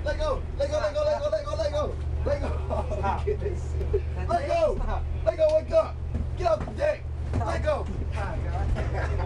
Let go. Let go. Let go. Let go. Let go. Let go. Let go. Oh, goodness. Let go. Let go. Wake up. Get off the deck. Let go.